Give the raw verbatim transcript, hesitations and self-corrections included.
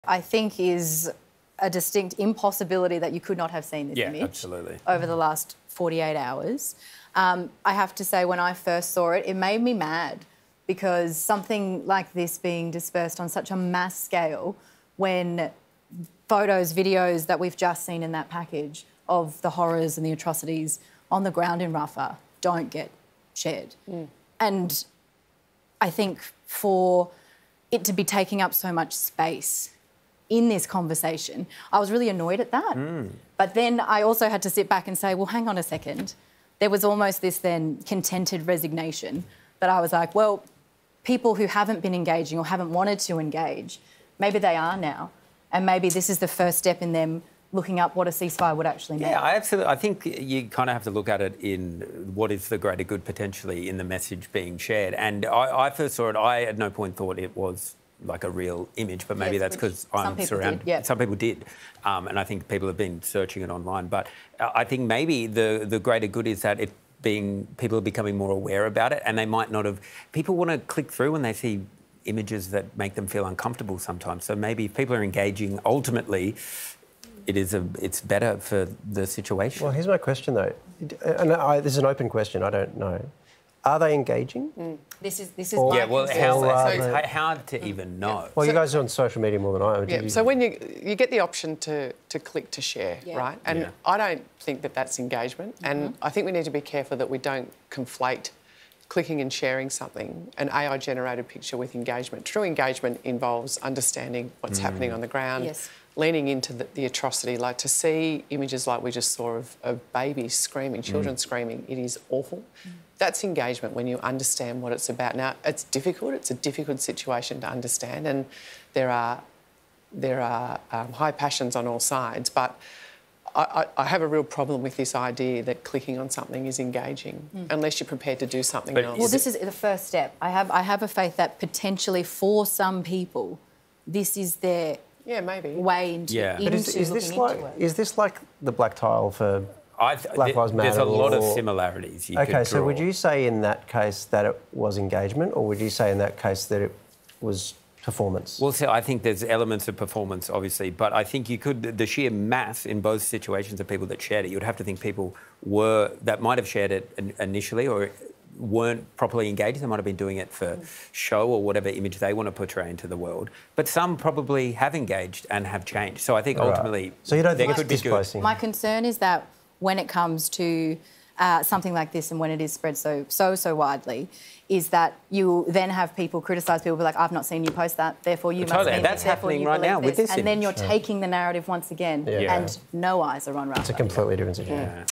I think is a distinct impossibility that you could not have seen this yeah, image absolutely. over the last forty-eight hours. Um, I have to say, when I first saw it, it made me mad because something like this being dispersed on such a mass scale, when photos, videos that we've just seen in that package of the horrors and the atrocities on the ground in Rafah don't get shared. Mm. And I think for it to be taking up so much space in this conversation, I was really annoyed at that. Mm. But then I also had to sit back and say, well, hang on a second. There was almost this then contented resignation that I was like, well, people who haven't been engaging or haven't wanted to engage, maybe they are now. And maybe this is the first step in them looking up what a ceasefire would actually mean. Yeah, I absolutely. I think you kind of have to look at it in what is the greater good potentially in the message being shared. And I, I first saw it, I at no point thought it was like a real image, but maybe yes, that's because I'm surrounded. Did, yeah. Some people did, um, and I think people have been searching it online. But I think maybe the the greater good is that it being people are becoming more aware about it, and they might not have. People want to click through when they see images that make them feel uncomfortable sometimes. So maybe if people are engaging, ultimately, it is a it's better for the situation. Well, here's my question though, and I, this is an open question. I don't know. Are they engaging? Mm. This is this is or, my yeah. Well, concern. how, so, it's hard to even know. Yeah. Well, so, you guys are on social media more than I am. Yeah. You... So when you you get the option to to click to share, yeah. right? And yeah. I don't think that that's engagement, mm-hmm. and I think we need to be careful that we don't conflate clicking and sharing something, an A I-generated picture, with engagement. True engagement involves understanding what's mm. happening on the ground. Yes. Leaning into the, the atrocity, like to see images like we just saw of, of babies screaming, children mm. screaming, it is awful. Mm. That's engagement when you understand what it's about. Now, it's difficult, it's a difficult situation to understand, and there are, there are um, high passions on all sides, but I, I, I have a real problem with this idea that clicking on something is engaging, mm. unless you're prepared to do something but else. Well, this is the first step. I have, I have a faith that potentially for some people, this is their... Yeah, maybe. way into, yeah. into but is, is this like it. is this like the black tile for I th- Black Lives Matter? There's a lot or... of similarities. You okay, could so draw. would you say in that case that it was engagement, or would you say in that case that it was performance? Well, so I think there's elements of performance, obviously, but I think you could, the sheer mass in both situations of people that shared it, you'd have to think people were, that might have shared it initially or weren't properly engaged. They might have been doing it for show or whatever image they want to portray into the world. But some probably have engaged and have changed. So I think ultimately... Right. So you don't think it's could displacing? My concern is that when it comes to uh, something like this and when it is spread so, so, so widely, is that you then have people criticise people, be like, I've not seen you post that, therefore you totally. must mean That's this, therefore happening you right now this. with this And then image. you're yeah. taking the narrative once again yeah. and no eyes are on Rafah. It's a completely different situation. Yeah.